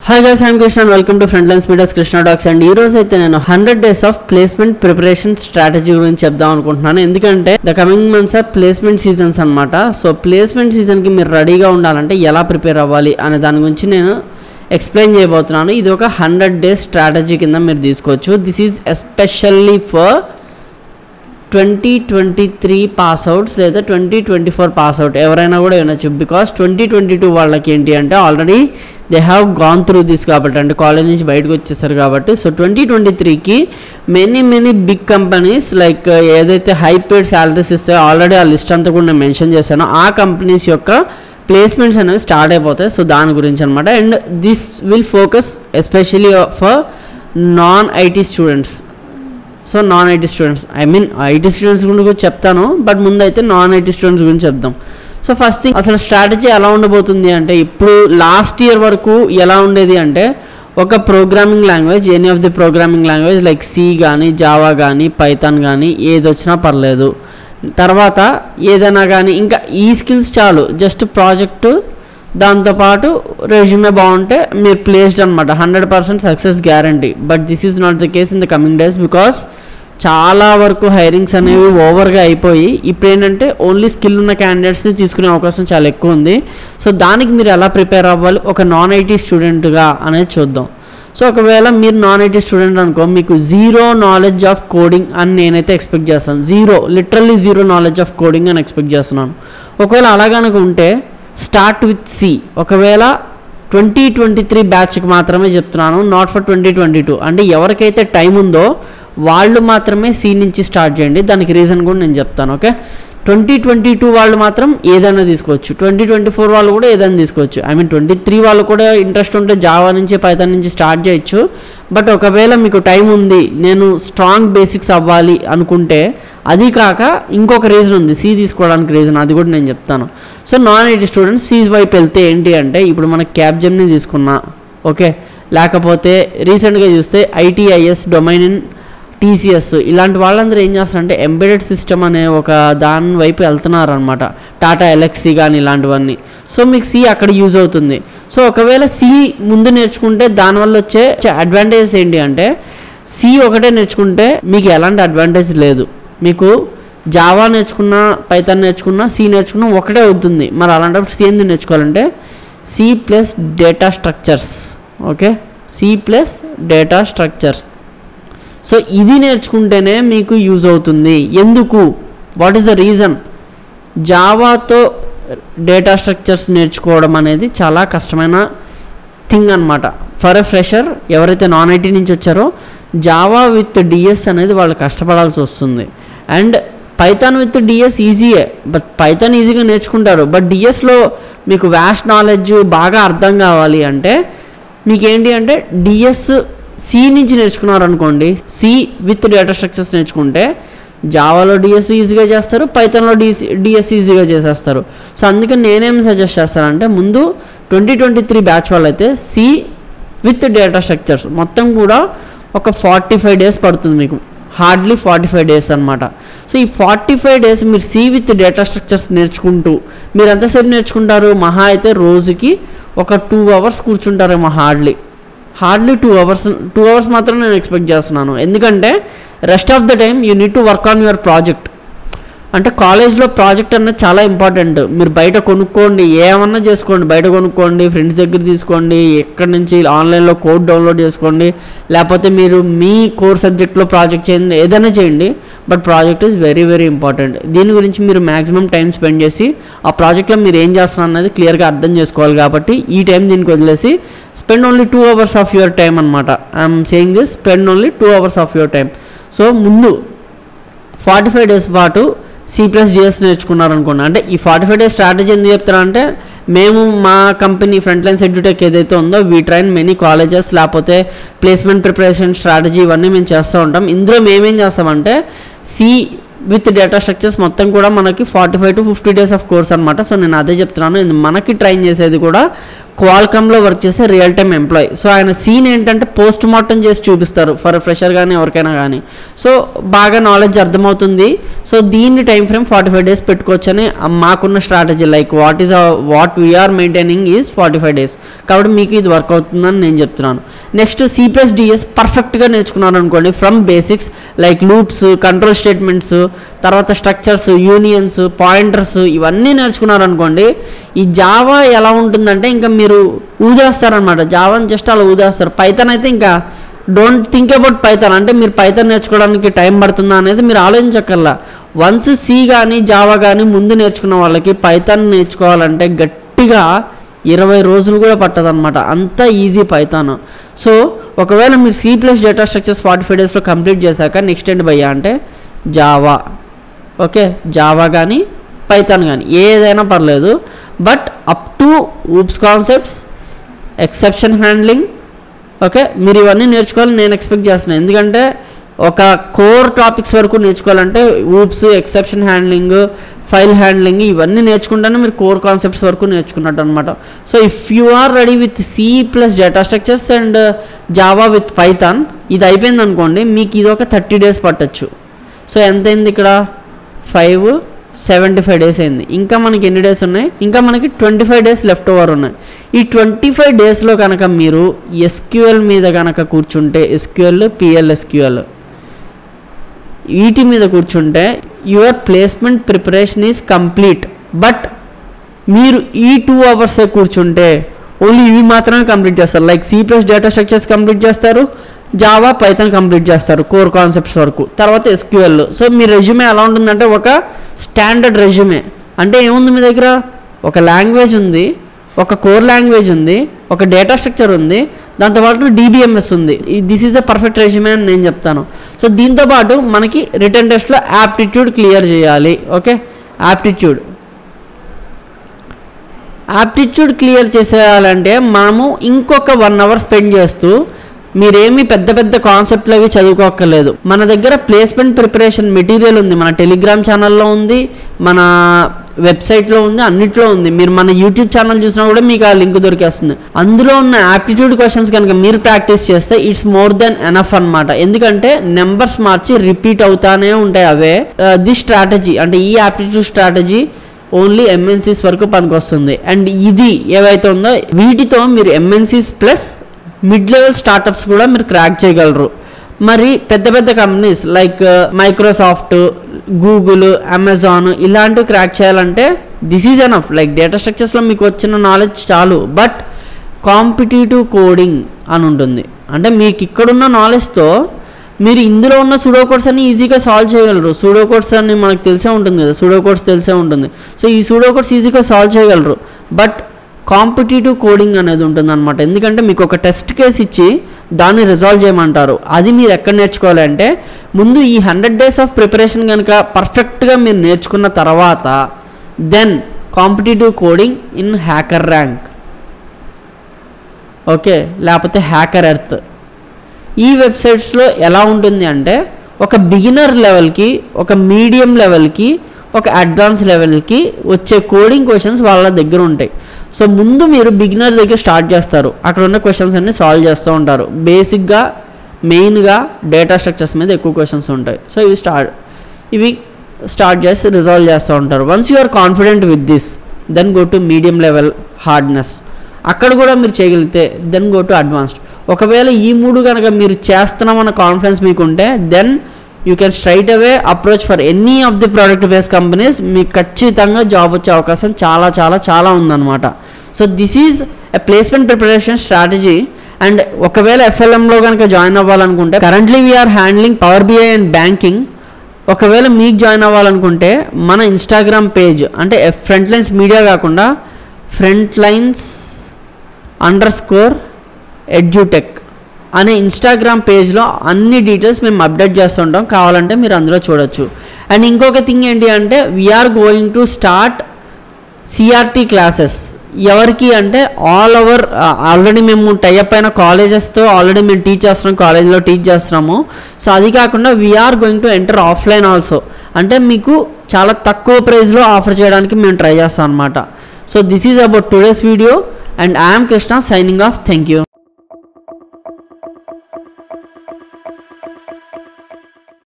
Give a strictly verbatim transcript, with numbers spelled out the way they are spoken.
Hi guys, I am Krishna and welcome to Frontlines Media's Krishna Talks. And ee roju aithe nenu one hundred days of placement preparation strategy gurinchi chepdam anukuntunnanu endukante the coming months are placement seasons annamata. So placement season ki meer ready ga undalante ela prepare avvali ane dani gurinchi nenu explain cheyabothunanu. Idi oka one hundred days strategy kinda meer teesukochu. This is especially for twenty twenty-three pass outs లేదా twenty twenty-four pass out ఎవరైనా కూడా వినొచ్చు. Because twenty twenty-two వాళ్ళకి ఏంటి అంటే already they have gone through this కాబట్టి అంటే college నుంచి బయటకు వచ్చేసారు కాబట్టి. సో ట్వంటీ ట్వంటీ త్రీకి many many big companies like ఏదైతే హై పేడ్ శాలరీస్ ఇస్తాయో ఆల్రెడీ ఆ లిస్ట్ అంతా కూడా నేను మెన్షన్ చేశాను. ఆ కంపెనీస్ యొక్క ప్లేస్మెంట్స్ అనేవి స్టార్ట్ అయిపోతాయి. సో దాని గురించి అనమాట. And this will focus especially for non IT students. So non IT students I mean IT students గురించి కూడా చెప్తాను, బట్ ముందు అయితే నాన్ ఐటీ స్టూడెంట్స్ గురించి చెప్దాం. సో ఫస్ట్ థింగ్ అసలు స్ట్రాటజీ ఎలా ఉండబోతుంది అంటే ఇప్పుడు లాస్ట్ ఇయర్ వరకు ఎలా ఉండేది అంటే ఒక programming language any of the programming language like C కానీ జావా కానీ పైథాన్ కానీ ఏది వచ్చినా పర్లేదు, తర్వాత ఏదైనా కానీ ఇంకా ఈ స్కిల్స్ చాలు, జస్ట్ ప్రాజెక్టు దాంతోపాటు రెజ్యూమే బాగుంటే మీరు ప్లేస్డ్ అనమాట, hundred percent success guarantee. But this is not the case in the coming days because చాలా వరకు హైరింగ్స్ అనేవి ఓవర్గా అయిపోయి ఇప్పుడు ఏంటంటే ఓన్లీ స్కిల్ ఉన్న క్యాండిడేట్స్ని తీసుకునే అవకాశం చాలా ఎక్కువ ఉంది. సో దానికి మీరు ఎలా ప్రిపేర్ అవ్వాలి ఒక నాన్ ఐటీ స్టూడెంట్గా అనేది చూద్దాం. సో ఒకవేళ మీరు నాన్ ఐటీ స్టూడెంట్ అనుకో, మీకు జీరో నాలెడ్జ్ ఆఫ్ కోడింగ్ అని నేనైతే ఎక్స్పెక్ట్ చేస్తాను. Zero literally zero knowledge of coding అని ఎక్స్పెక్ట్ చేస్తున్నాను. ఒకవేళ అలాగనుక ఉంటే స్టార్ట్ విత్ సి. ఒకవేళ ట్వంటీ ట్వంటీ త్రీ బ్యాచ్కి మాత్రమే చెప్తున్నాను, not for twenty twenty two. అంటే ఎవరికైతే టైం ఉందో వాళ్ళు మాత్రమే సి నుంచి స్టార్ట్ చేయండి. దానికి రీజన్ కూడా నేను చెప్తాను. ఓకే, ట్వంటీ ట్వంటీ టూ వాళ్ళు మాత్రం ఏదైనా తీసుకోవచ్చు, ట్వంటీ ట్వంటీ ఫోర్ వాళ్ళు కూడా ఏదైనా తీసుకోవచ్చు. ఐ మీన్ ట్వంటీ త్రీ వాళ్ళు కూడా ఇంట్రెస్ట్ ఉంటే జావా నుంచి పైథాన్ నుంచి స్టార్ట్ చేయొచ్చు. బట్ ఒకవేళ మీకు టైం ఉంది, నేను స్ట్రాంగ్ బేసిక్స్ అవ్వాలి అనుకుంటే అది కాక ఇంకొక రీజన్ ఉంది సి తీసుకోవడానికి రీజన్, అది కూడా నేను చెప్తాను. So non IT students C వైపు వెళ్తే ఏంటి అంటే ఇప్పుడు మన క్యాప్జెమ్ని తీసుకున్నా, ఓకే, లేకపోతే రీసెంట్గా చూస్తే ఐటీఐఎస్ డొమైన్ ఇన్ టీసీఎస్ ఇలాంటి వాళ్ళందరూ ఏం చేస్తారంటే ఎంబెడెడ్ సిస్టమ్ అనే ఒక దాని వైపు వెళ్తున్నారు అనమాట, టాటా ఎలక్సీ కానీ ఇలాంటివన్నీ. సో మీకు సి అక్కడ యూజ్ అవుతుంది. సో ఒకవేళ సి ముందు నేర్చుకుంటే దానివల్ల వచ్చే అడ్వాంటేజెస్ ఏంటి అంటే సి ఒకటే నేర్చుకుంటే మీకు ఎలాంటి అడ్వాంటేజ్ లేదు. మీకు జావా నేర్చుకున్నా పైథాన్ నేర్చుకున్నా సి నేర్చుకున్నా ఒకటే అవుతుంది. మరి అలాంటప్పుడు సి ఎందుకు నేర్చుకోవాలంటే C plus data structures. Okay, C plus data structures. So ఇది నేర్చుకుంటేనే మీకు యూజ్ అవుతుంది. ఎందుకు, వాట్ ఈస్ ద రీజన్? జావాతో డేటా స్ట్రక్చర్స్ నేర్చుకోవడం అనేది చాలా కష్టమైన థింగ్ అనమాట ఫర్ ఎ ఫ్రెషర్. ఎవరైతే నాన్ ఐటీ నుంచి వచ్చారో జావా విత్ డిఎస్ అనేది వాళ్ళు కష్టపడాల్సి వస్తుంది. అండ్ పైథాన్ విత్ డిఎస్ ఈజీయే, బట్ పైథాన్ ఈజీగా నేర్చుకుంటారు. బట్ డిఎస్లో మీకు వ్యాస్ట్ నాలెడ్జ్ బాగా అర్థం కావాలి అంటే మీకేంటి అంటే డిఎస్ సి నుంచి నేర్చుకున్నారు అనుకోండి, సి విత్ డేటా స్ట్రక్చర్స్ నేర్చుకుంటే జావాలో డిఎస్ ఈజీగా చేస్తారు, పైథాన్లో డిఎస్ డిఎస్ ఈజీగా చేసేస్తారు. సో అందుకని నేనేం సజెస్ట్ చేస్తానంటే ముందు ట్వంటీ ట్వంటీ త్రీ బ్యాచ్ వాళ్ళైతే సి విత్ డేటా స్ట్రక్చర్స్ మొత్తం కూడా ఒక ఫార్టీ ఫైవ్ డేస్ పడుతుంది మీకు, హార్డ్లీ ఫార్టీ ఫైవ్ డేస్ అనమాట. సో ఈ ఫార్టీ ఫైవ్ డేస్ మీరు సి విత్ డేటా స్ట్రక్చర్స్ నేర్చుకుంటూ మీరు ఎంతసేపు నేర్చుకుంటారు? మహా అయితే రోజుకి ఒక టూ అవర్స్ కూర్చుంటారేమో, hardly hardly two hours two hours మాత్రం నేను ఎక్స్పెక్ట్ చేస్తున్నాను. ఎందుకంటే rest of the time you need to work on your project. అంటే కాలేజ్లో ప్రాజెక్ట్ అనేది చాలా ఇంపార్టెంట్. మీరు బయట కొనుక్కోండి, ఏమన్నా చేసుకోండి, బయట కొనుక్కోండి, ఫ్రెండ్స్ దగ్గర తీసుకోండి, ఎక్కడి నుంచి ఆన్లైన్లో కోడ్ డౌన్లోడ్ చేసుకోండి, లేకపోతే మీరు మీ కోర్ సబ్జెక్ట్లో ప్రాజెక్ట్ చేయండి, ఏదైనా చేయండి. But project is very very important. దీని గురించి మీరు మ్యాక్సిమం టైం స్పెండ్ చేసి ఆ ప్రాజెక్ట్లో మీరు ఏం చేస్తున్నారు అనేది క్లియర్గా అర్థం చేసుకోవాలి. కాబట్టి ఈ టైం దీనికి వదిలేసి spend only two hours of your time అనమాట. I'm saying this, spend only two hours of your time. So ముందు ఫార్టీ ఫైవ్ డేస్ పాటు సి ప్లస్ డిఎస్ నేర్చుకున్నారనుకోండి. అంటే ఈ ఫార్టీ ఫైవ్ డేస్ స్ట్రాటజీ ఎందుకు చెప్తారంటే మేము మా కంపెనీ ఫ్రంట్లైన్స్ ఎడ్యుటెక్ ఏదైతే ఉందో వీ ట్రైన్ మెనీ కాలేజెస్, లేకపోతే ప్లేస్మెంట్ ప్రిపరేషన్ స్ట్రాటజీ ఇవన్నీ మేము చేస్తూ ఉంటాం. ఇందులో మేమేం చేస్తామంటే సి విత్ డేటా స్ట్రక్చర్స్ మొత్తం కూడా మనకి forty five to fifty days of course అనమాట. సో నేను అదే చెప్తున్నాను, మనకి ట్రైన్ చేసేది కూడా క్వాల్కమ్లో వర్క్ చేసే రియల్ టైమ్ ఎంప్లాయీ. సో ఆయన సీన్ ఏంటంటే పోస్ట్ మార్టం చేసి చూపిస్తారు ఫర్ ఫ్రెషర్ కానీ ఎవరికైనా కానీ. సో బాగా నాలెడ్జ్ అర్థమవుతుంది. సో దీన్ని time frame forty five days పెట్టుకోవచ్చు అని మాకున్న strategy. Like what is what we are maintaining is forty five days. కాబట్టి మీకు ఇది వర్క్ అవుతుందని నేను చెప్తున్నాను. నెక్స్ట్ సి ప్లస్ డిఎస్ పర్ఫెక్ట్గా నేర్చుకున్నారు అనుకోండి, from basics like loops, control statements, తర్వాత స్ట్రక్చర్స్, యూనియన్స్, పాయింటర్స్ ఇవన్నీ నేర్చుకున్నారు అనుకోండి, ఈ జావా ఎలా ఉంటుందంటే ఇంకా మీరు ఊదేస్తారనమాట. జావాని జస్ట్ అలా ఊదేస్తారు. పైథాన్ అయితే ఇంకా డోంట్ థింక్ అబౌట్ పైథాన్. అంటే మీరు పైథాన్ నేర్చుకోవడానికి టైం పడుతుందా అనేది మీరు ఆలోచించక్కర్లా. వన్స్ సి కానీ జావా కానీ ముందు నేర్చుకున్న వాళ్ళకి పైథాన్ నేర్చుకోవాలంటే గట్టిగా ఇరవై రోజులు కూడా పట్టదనమాట. అంత ఈజీ పైథాన్. సో ఒకవేళ మీరు C plus data structures forty five డేస్లో కంప్లీట్ చేశాక నెక్స్ట్ ఏంటి భయ్యా అంటే జావా. ఓకే, జావా కానీ పైథాన్ కానీ ఏదైనా పర్లేదు, but up to OOPs concepts, exception handling. Okay, మీరు ఇవన్నీ నేర్చుకోవాలని నేను ఎక్స్పెక్ట్ చేస్తున్నాను. ఎందుకంటే ఒక కోర్ టాపిక్స్ వరకు నేర్చుకోవాలంటే OOPs, exception handling, file handling ఇవన్నీ నేర్చుకుంటేనే మీరు కోర్ కాన్సెప్ట్స్ వరకు నేర్చుకున్నట్టు అనమాట. So if you are ready with C plus data structures and Java with Python, ఇది అయిపోయింది అనుకోండి, మీకు ఇది ఒక థర్టీ డేస్ పట్టచ్చు. సో ఎంత అయింది ఇక్కడ? ఫైవ్ సెవెంటీ ఫైవ్ డేస్ అయింది. ఇంకా మనకి ఎన్ని డేస్ ఉన్నాయి? ఇంకా మనకి twenty five days left over ఉన్నాయి. ఈ ట్వంటీ ఫైవ్ డేస్లో కనుక మీరు ఎస్క్యూఎల్ మీద కనుక కూర్చుంటే, ఎస్క్యూఎల్, పిఎల్ఎస్క్యూఎల్ వీటి మీద కూర్చుంటే your placement preparation is complete. But మీరు ఈ టూ అవర్సే కూర్చుంటే ఓన్లీ ఇవి మాత్రమే కంప్లీట్ చేస్తారు. Like C plus data structures complete చేస్తారు, జావా పైథాన్ కంప్లీట్ చేస్తారు కోర్ కాన్సెప్ట్స్ వరకు, తర్వాత ఎస్క్యూఎల్. సో మీ రెజ్యూమే ఎలా ఉంటుందంటే ఒక స్టాండర్డ్ రెజ్యూమే. అంటే ఏముంది మీ దగ్గర? ఒక లాంగ్వేజ్ ఉంది, ఒక కోర్ లాంగ్వేజ్ ఉంది, ఒక డేటా స్ట్రక్చర్ ఉంది, దాంతోపాటు డిబిఎంఎస్ ఉంది. This is a perfect resume అని నేను చెప్తాను. సో దీంతోపాటు మనకి రిటర్న్ టెస్ట్లో యాప్టిట్యూడ్ క్లియర్ చేయాలి. ఓకే, యాప్టిట్యూడ్ యాప్టిట్యూడ్ క్లియర్ చేసేయాలంటే మనము ఇంకొక వన్ అవర్ స్పెండ్ చేస్తూ, మీరేమి పెద్ద పెద్ద కాన్సెప్ట్లు అవి చదువుకోక్కర్లేదు. మన దగ్గర ప్లేస్మెంట్ ప్రిపరేషన్ మెటీరియల్ ఉంది, మన టెలిగ్రామ్ ఛానల్లో ఉంది, మన వెబ్సైట్లో ఉంది, అన్నిట్లో ఉంది. మీరు మన యూట్యూబ్ ఛానల్ చూసినా కూడా మీకు ఆ లింక్ దొరికేస్తుంది. అందులో ఉన్న యాప్టిట్యూడ్ క్వశ్చన్స్ కనుక మీరు ప్రాక్టీస్ చేస్తే ఇట్స్ మోర్ దెన్ ఎనఫ్ అనమాట. ఎందుకంటే నెంబర్స్ మార్చి రిపీట్ అవుతానే ఉంటాయి అవే. ది స్ట్రాటజీ అంటే ఈ యాప్టిట్యూడ్ స్ట్రాటజీ ఓన్లీ ఎంఎన్సీస్ వరకు పనికొస్తుంది. అండ్ ఇది ఏవైతే ఉందో వీటితో మీరు MNCs plus mid level startups కూడా మీరు క్రాక్ చేయగలరు. మరి పెద్ద పెద్ద companies like Microsoft, Google, Amazon ఇలాంటివి క్రాక్ చేయాలంటే this is enough. Like data స్ట్రక్చర్స్లో మీకు వచ్చిన నాలెడ్జ్ చాలు. బట్ కాంపిటేటివ్ కోడింగ్ అని ఉంటుంది. అంటే మీకు ఇక్కడున్న నాలెడ్జ్తో మీరు ఇందులో ఉన్న సూడో కోడ్స్ అన్ని ఈజీగా సాల్వ్ చేయగలరు. సూడో కోడ్స్ అని మనకు తెలిసే ఉంటుంది కదా, సూడో కోడ్స్ తెలిసే ఉంటుంది. సో ఈ సూడో కోడ్స్ ఈజీగా సాల్వ్ చేయగలరు. బట్ కాంపిటేటివ్ కోడింగ్ అనేది ఉంటుంది అనమాట. ఎందుకంటే మీకు ఒక టెస్ట్ కేసు ఇచ్చి దాన్ని రిజాల్వ్ చేయమంటారు. అది మీరు ఎక్కడ నేర్చుకోవాలి అంటే ముందు ఈ హండ్రెడ్ డేస్ ఆఫ్ ప్రిపరేషన్ కనుక పర్ఫెక్ట్గా మీరు నేర్చుకున్న తర్వాత then competitive coding in HackerRank, okay, లేకపోతే హ్యాకర్ ఎర్త్. ఈ వెబ్సైట్స్లో ఎలా ఉంటుంది అంటే ఒక బిగినర్ లెవెల్కి, ఒక మీడియం లెవెల్కి, ఒక అడ్వాన్స్ లెవెల్కి వచ్చే కోడింగ్ క్వశ్చన్స్ వాళ్ళ దగ్గర ఉంటాయి. సో ముందు మీరు బిగినర్ దగ్గర స్టార్ట్ చేస్తారు, అక్కడ ఉన్న క్వశ్చన్స్ అన్ని సాల్వ్ చేస్తూ ఉంటారు. బేసిక్గా మెయిన్గా డేటా స్ట్రక్చర్స్ మీద ఎక్కువ క్వశ్చన్స్ ఉంటాయి. సో ఇవి స్టార్ట్ ఇవి స్టార్ట్ చేసి రిజాల్వ్ చేస్తూ ఉంటారు. Once you are confident with this then go to medium level hardness. అక్కడ కూడా మీరు చేయగలిగితే దెన్ గో టు అడ్వాన్స్డ్. ఒకవేళ ఈ మూడు కనుక మీరు చేస్తున్నామన్న కాన్ఫిడెన్స్ మీకుంటే then you can straight away approach for any of the product based companies. మీకు ఖచ్చితంగా జాబ్ వచ్చే అవకాశం చాలా చాలా చాలా ఉందన్నమాట. So this is a placement preparation strategy. And ఒకవేళ ఎఫ్ఎల్ఎంలో కనుక జాయిన్ అవ్వాలనుకుంటే currently we are handling power BI and banking. ఒకవేళ మీకు జాయిన్ అవ్వాలనుకుంటే మన ఇన్స్టాగ్రామ్ పేజ్ అంటే ఫ్రంట్ లైన్స్ మీడియా కాకుండా front lines under score edutech అనే ఇన్స్టాగ్రామ్ పేజ్లో అన్ని డీటెయిల్స్ మేము అప్డేట్ చేస్తుంటాం, కావాలంటే మీరు అందులో చూడొచ్చు. అండ్ ఇంకొక థింగ్ ఏంటి అంటే we are going to start CRT classes. ఎవరికి అంటే ఆల్ ఓవర్ ఆల్రెడీ మేము టైఅప్ అయిన కాలేజెస్తో ఆల్రెడీ మేము టీచ్ చేస్తున్నాం, కాలేజ్లో టీచ్ చేస్తున్నాము. సో అది కాకుండా we are going to enter offline also. అంటే మీకు చాలా తక్కువ ప్రైస్లో ఆఫర్ చేయడానికి మేము ట్రై చేస్తాం అనమాట. So this is about today's video. And I'm Krishna signing off. Thank you.